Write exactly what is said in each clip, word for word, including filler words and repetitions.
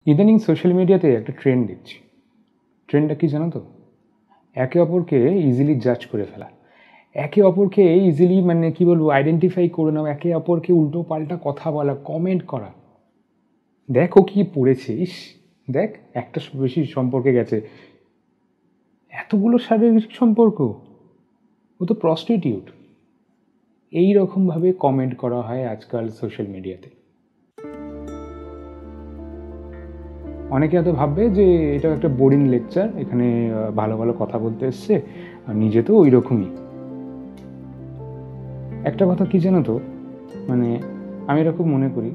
ইদানিং সোশ্যাল মিডিয়াতে একটা ট্রেন্ড দেখছি। ট্রেন্ডটা কি জানো তো? একে অপরকে ইজিলি জাজ করে ফেলা, একে অপরকে ইজিলি মানে কি বলবো আইডেন্টিফাই করে নেওয়া, একে অপরকে উল্টো পাল্টা কথা বলা, কমেন্ট করা। দেখ ও কি পড়েছে, ইস দেখ একটা বেশি সম্পর্কে গেছে, এতগুলো শারীরিক সম্পর্ক, ও তো প্রস্টিটিউট। এই রকমভাবে কমেন্ট করা হয় আজকাল সোশ্যাল মিডিয়াতে। অনেকে হয়তো ভাববে যে এটা একটা বোরিং লেকচার, এখানে ভালো ভালো কথা বলতে এসছে, আর নিজে তো ওই রকমই। একটা কথা কি জানো তো, মানে আমি এরকম মনে করি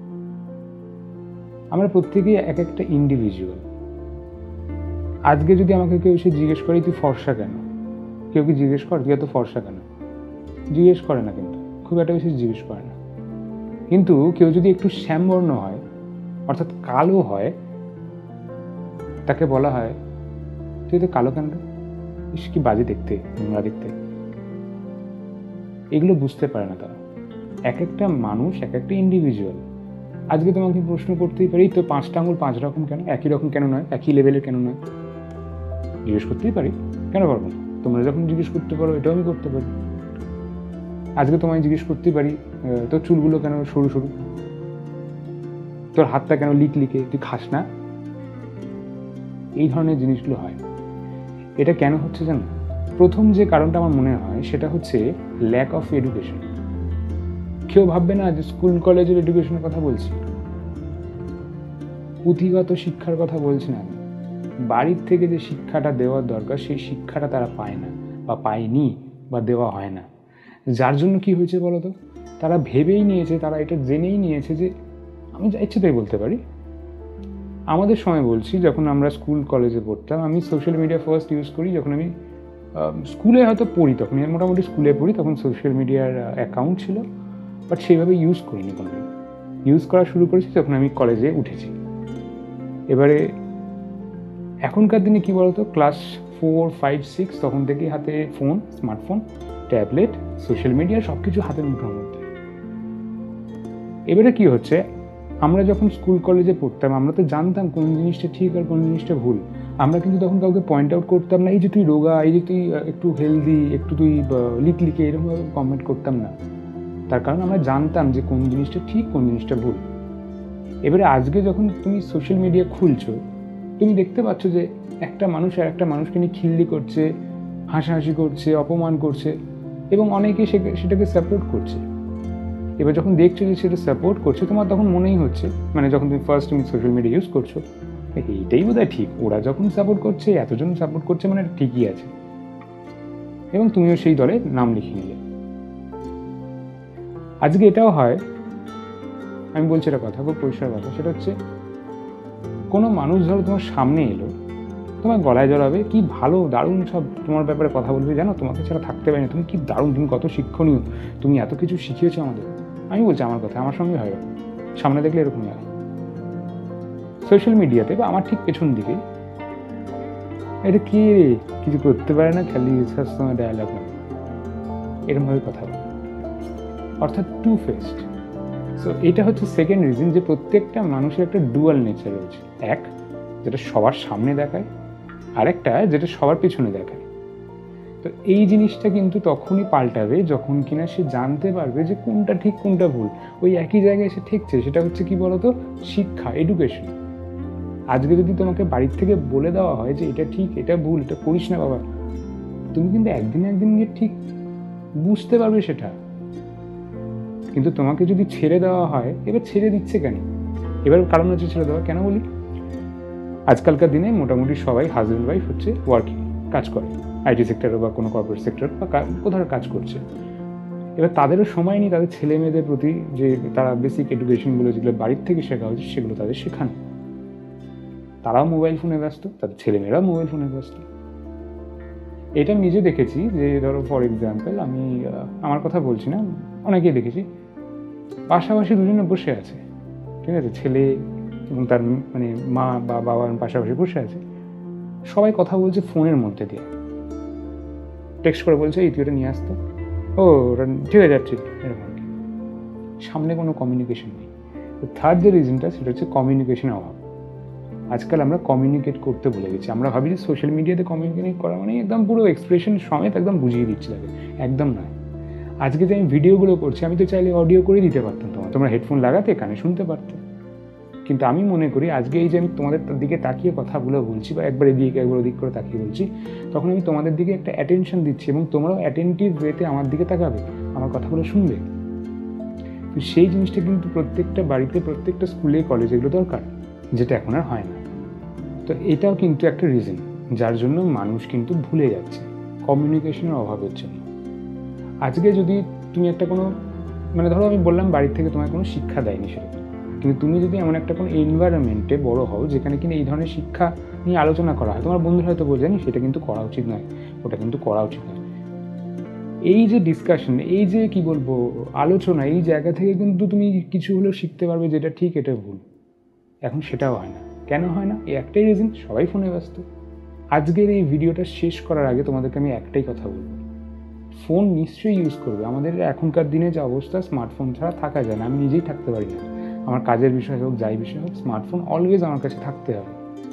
আমরা প্রত্যেকেই এক একটা ইন্ডিভিজুয়াল। আজকে যদি আমাকে কেউ এসে জিজ্ঞেস করে তুই ফর্সা কেন, কেউ কি জিজ্ঞেস কর তুই এত ফর্সা কেন? জিজ্ঞেস করে না, কিন্তু খুব একটা বেশি জিজ্ঞেস করে না। কিন্তু কেউ যদি একটু শ্যামবর্ণ হয়, অর্থাৎ কালো হয়, তাকে বলা হয় তুই তো কালো কেন, ইস কি বাজে দেখতে, নোংরা দেখতে। এগুলো বুঝতে পারে না তারা। এক একটা মানুষ এক একটা ইন্ডিভিজুয়াল। আজকে তোমাকে প্রশ্ন করতেই পারি তো পাঁচটা আঙুল পাঁচ রকম কেন, একই রকম কেন নয়, একই লেভেলের কেন নয়? জিজ্ঞেস করতেই পারি, কেন পারবো না? তোমরা যখন জিজ্ঞেস করতে পারো এটাও আমি করতে পারি। আজকে তোমায় জিজ্ঞেস করতে পারি তোর চুলগুলো কেন সরু সরু, তোর হাতটা কেন লিক লিকে, তুই খাস না? এই ধরনের জিনিসগুলো হয়। এটা কেন হচ্ছে জানো? প্রথম যে কারণটা আমার মনে হয় সেটা হচ্ছে ল্যাক অফ এডুকেশন। কেউ ভাববে না যে স্কুল কলেজের এডুকেশনের কথা বলছি, পুঁথিগত শিক্ষার কথা বলছি না। বাড়ির থেকে যে শিক্ষাটা দেওয়ার দরকার সেই শিক্ষাটা তারা পায় না, বা পায়নি, বা দেওয়া হয় না। যার জন্য কি হয়েছে বলতো, তারা ভেবেই নিয়েছে, তারা এটা জেনেই নিয়েছে যে আমি যা ইচ্ছে তাই বলতে পারি। আমাদের সময় বলছি, যখন আমরা স্কুল কলেজে পড়তাম, আমি সোশ্যাল মিডিয়া ফার্স্ট ইউজ করি যখন আমি স্কুলে হয়তো পড়ি, তখন মোটামুটি স্কুলে পড়ি, তখন সোশ্যাল মিডিয়ার অ্যাকাউন্ট ছিল, বাট সেইভাবে ইউজ করিনি কোনোদিন। ইউজ করা শুরু করেছি যখন আমি কলেজে উঠেছি। এবারে এখনকার দিনে কি বলতো, ক্লাস ফোর ফাইভ সিক্স তখন থেকেই হাতে phone, smartphone, tablet, social media সব কিছু হাতের মুঠোর মধ্যে। এবারে কি হচ্ছে, আমরা যখন স্কুল কলেজে পড়তাম আমরা তো জানতাম কোন জিনিসটা ঠিক আর কোন জিনিসটা ভুল। আমরা কিন্তু তখন কাউকে পয়েন্ট আউট করতাম না, এই যে তুই রোগা, এই যে তুই একটু হেলদি, একটু তুই লিক লিকে, এরকমভাবে কমেন্ট করতাম না। তার কারণ আমরা জানতাম যে কোন জিনিসটা ঠিক কোন জিনিসটা ভুল। এবারে আজকে যখন তুমি সোশ্যাল মিডিয়া খুলছো, তুমি দেখতে পাচ্ছ যে একটা মানুষ আর একটা মানুষকে নিয়ে খিল্লি করছে, হাসাহাসি করছে, অপমান করছে, এবং অনেকে সেটাকে সাপোর্ট করছে। এবার যখন দেখছো যে সেটা সাপোর্ট করছে, তোমার তখন মনেই হচ্ছে, মানে যখন তুমি ফার্স্ট তুমি সোশ্যাল মিডিয়া ইউজ করছো, এইটাই বোধহয় ঠিক, ওরা যখন সাপোর্ট করছে, এতজন সাপোর্ট করছে, মানে ঠিকই আছে, এবং তুমিও সেই দলে নাম লিখে নিলে। আজকে এটাও হয়, আমি বলছি একটা কথা, খুব পরিষ্কার কথা, সেটা হচ্ছে কোনো মানুষ ধরো তোমার সামনে এলো, তোমার গলায় জড়াবে, কি ভালো দারুণ সব তোমার ব্যাপারে কথা বলবে, জানো তোমাকে ছাড়া থাকতে পারি না, তুমি কি দারুণ, তুমি কত শিক্ষণীয়, তুমি এত কিছু শিখিয়েছো আমাদের। আমি বলছি আমার কথা, আমার সঙ্গে হয়, সামনে দেখলে এরকমই হয়। সোশ্যাল মিডিয়াতে বা আমার ঠিক পেছন দিকে এটা কি রে, কিছু করতে পারে না, খালি সবসময় ডায়ালগ, এরকমভাবে কথা বলে, অর্থাৎ টু ফেসড। সো এটা হচ্ছে সেকেন্ড রিজন, যে প্রত্যেকটা মানুষের একটা ডুয়াল নেচার রয়েছে। এক, যেটা সবার সামনে দেখায়, আরেকটা যেটা সবার পেছনে দেখায়। তো এই জিনিসটা কিন্তু তখনই পাল্টাবে যখন কিনা সে জানতে পারবে যে কোনটা ঠিক কোনটা ভুল। ওই একই জায়গায় সে ঠেকছে, সেটা হচ্ছে কি বলতো, শিক্ষা, এডুকেশন। আজকে যদি তোমাকে বাড়ির থেকে বলে দেওয়া হয় যে এটা ঠিক এটা ভুল, এটা করিস না বাবা, তুমি কিন্তু একদিন একদিন গিয়ে ঠিক বুঝতে পারবে সেটা। কিন্তু তোমাকে যদি ছেড়ে দেওয়া হয়, এবার ছেড়ে দিচ্ছে কেন, এবার কারণ হচ্ছে ছেড়ে দেওয়া কেন বলি, আজকালকার দিনে মোটামুটি সবাই হাজব্যান্ড ওয়াইফ হচ্ছে ওয়ার্কিং, কাজ করে, আইটি সেক্টরে বা কোনো কর্পোরেট সেক্টর বা কোথাও কাজ করছে। এবার তাদেরও সময় নেই তাদের ছেলে মেয়েদের প্রতি, যে তারা বেসিক এডুকেশনগুলো যেগুলো বাড়ির থেকে শেখা হচ্ছে সেগুলো তাদের শেখানো। তারাও মোবাইল ফোনে ব্যস্ত, তাদের ছেলেমেয়েরাও মোবাইল ফোনে ব্যস্ত। এটা নিজে দেখেছি, যে ধরো ফর এক্সাম্পল, আমি আমার কথা বলছি না, অনেকেই দেখেছি পাশাপাশি দুজনে বসে আছে, ঠিক আছে, ছেলে এবং তার মানে মা বা বাবার পাশাপাশি বসে আছে, সবাই কথা বলছে ফোনের মধ্যে দিয়ে, টেক্সট করে বলছে এই তুই এটা নিয়ে আসতো, ও ওটা ঠিক আছে যাচ্ছি, এরকম। সামনে কোনো কমিউনিকেশন নেই। থার্ড যে রিজনটা, সেটা হচ্ছে কমিউনিকেশনের অভাব। আজকাল আমরা কমিউনিকেট করতে ভুলে গেছি। আমরা ভাবি যে সোশ্যাল মিডিয়াতে কমিউনিকেট করা মানে একদম পুরো এক্সপ্রেশন সমেত একদম বুঝিয়ে দিচ্ছি তাকে, একদম নয়। আজকে যে আমি ভিডিওগুলো করছি আমি তো চাইলে অডিও করে দিতে পারতাম, তোমার তোমরা হেডফোন লাগাতে কানে শুনতে পারতে। কিন্তু আমি মনে করি আজকে এই যে আমি তোমাদের দিকে তাকিয়ে কথাগুলো বলছি বা একবার এদিকে একবার ওদিক করে তাকিয়ে বলছি, তখন আমি তোমাদের দিকে একটা অ্যাটেনশন দিচ্ছি এবং তোমরাও অ্যাটেন্টিভ ওয়েতে আমার দিকে তাকাবে, আমার কথাগুলো শুনবে। তো সেই জিনিসটা কিন্তু প্রত্যেকটা বাড়িতে, প্রত্যেকটা স্কুলে কলেজে এগুলো দরকার, যেটা এখন আর হয় না। তো এটাও কিন্তু একটা রিজন যার জন্য মানুষ কিন্তু ভুলে যাচ্ছে, কমিউনিকেশনের অভাবের জন্য। আজকে যদি তুমি একটা কোনো মানে ধরো আমি বললাম বাড়ির থেকে তোমায় কোনো শিক্ষা দেয়নি সেরকম, কিন্তু তুমি যদি এমন একটা কোনো এনভায়রনমেন্টে বড় হও যেখানে কিনা এই ধরনের শিক্ষা নিয়ে আলোচনা করা হয়, তোমার বন্ধুরা হয়তো বোঝেনি সেটা কিন্তু করা উচিত নয়, ওটা কিন্তু করা উচিত নয়। এই যে ডিসকাশন, এই যে কি বলবো আলোচনা, এই জায়গা থেকে কিন্তু তুমি কিছু হলেও শিখতে পারবে যেটা ঠিক এটা ভুল। এখন সেটাও হয় না। কেন হয় না? এই একটাই রিজন, সবাই ফোনে ব্যস্ত। আজকের এই ভিডিওটা শেষ করার আগে তোমাদেরকে আমি একটাই কথা বলবো, ফোন নিশ্চয়ই ইউজ করবে। আমাদের এখনকার দিনে যে অবস্থা, স্মার্টফোন ছাড়া থাকা যায় না, আমি নিজেই থাকতে পারি না। আমার কাজের বিষয় হোক, যাই বিষয় হোক, স্মার্টফোন অলওয়েজ আমার কাছে থাকতে হবে।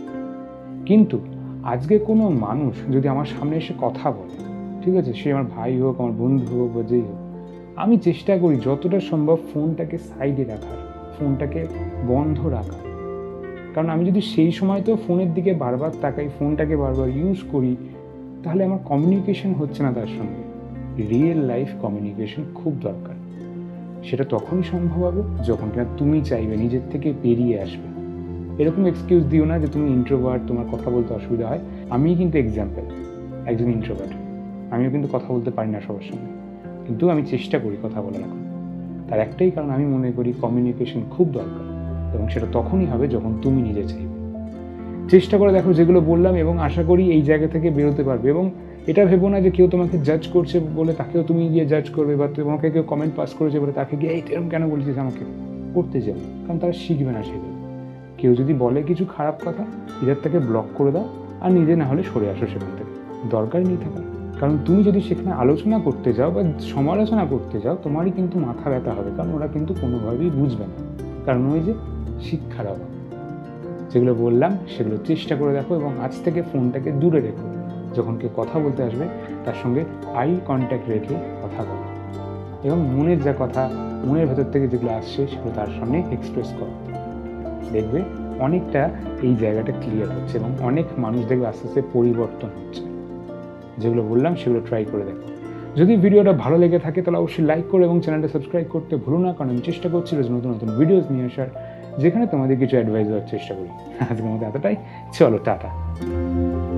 কিন্তু আজকে কোনো মানুষ যদি আমার সামনে এসে কথা বলে, ঠিক আছে, সে আমার ভাই হোক, আমার বন্ধু হোক বা যেই হোক, আমি চেষ্টা করি যতটা সম্ভব ফোনটাকে সাইডে রাখার, ফোনটাকে বন্ধ রাখার। কারণ আমি যদি সেই সময়তেও ফোনের দিকে বারবার তাকাই, ফোনটাকে বারবার ইউজ করি, তাহলে আমার কমিউনিকেশন হচ্ছে না তার সঙ্গে। রিয়েল লাইফ কমিউনিকেশন খুব দরকার। সেটা তখনই সম্ভব হবে যখন কিনা তুমি চাইবে নিজের থেকে বেরিয়ে আসবে। এরকম এক্সকিউজ দিও না যে তুমি ইন্ট্রোভার্ট, তোমার কথা বলতে অসুবিধা হয়। আমি কিন্তু এক্সাম্পল, একজন ইন্ট্রোভার্ট। আমিও কিন্তু কথা বলতে পারি না সবার সঙ্গে, কিন্তু আমি চেষ্টা করি কথা বলার। এখন তার একটাই কারণ, আমি মনে করি কমিউনিকেশন খুব দরকার, এবং সেটা তখনই হবে যখন তুমি নিজে চাইবে। চেষ্টা করে দেখো যেগুলো বললাম, এবং আশা করি এই জায়গা থেকে বেরোতে পারবে। এবং এটা ভেবো না যে কেউ তোমাকে জাজ করছে বলে তাকেও তুমি গিয়ে জাজ করবে, বা তোমাকে কেউ কমেন্ট পাস করেছে বলে তাকে গিয়ে এই এরকম কেন বলছিস আমাকে, করতে যাবে। কারণ তারা শিখবে না সেগুলো। কেউ যদি বলে কিছু খারাপ কথা, এদের থেকে ব্লক করে দাও, আর নিজে না হলে সরে আসো সেখান থেকে, দরকারই নেই থাকার। কারণ তুমি যদি সেখানে আলোচনা করতে যাও বা সমালোচনা করতে যাও, তোমারই কিন্তু মাথা ব্যথা হবে, কারণ ওরা কিন্তু কোনোভাবেই বুঝবে না। কারণ ওই যে শিক্ষার অভাব। যেগুলো বললাম সেগুলো চেষ্টা করে দেখো, এবং আজ থেকে ফোনটাকে দূরে রেখো। যখন কেউ কথা বলতে আসবে তার সঙ্গে আই কন্ট্যাক্ট রেখে কথা বলো, এবং মনের যা কথা, মনের ভেতর থেকে যেগুলো আসছে সেগুলো তার সামনে এক্সপ্রেস করো। দেখবে অনেকটা এই জায়গাটা ক্লিয়ার হচ্ছে, এবং অনেক মানুষ দেখবে আস্তে আস্তে পরিবর্তন হচ্ছে। যেগুলো বললাম সেগুলো ট্রাই করে দেখো। যদি ভিডিওটা ভালো লেগে থাকে তাহলে অবশ্যই লাইক করো এবং চ্যানেলটা সাবস্ক্রাইব করতে ভুলো না, কারণ আমি চেষ্টা করছি রোজ নতুন নতুন ভিডিওস নিয়ে আসার, যেখানে তোমাদের কিছু অ্যাডভাইস দেওয়ার চেষ্টা করি। আজকের মতো এতটাই, চলো টাটা।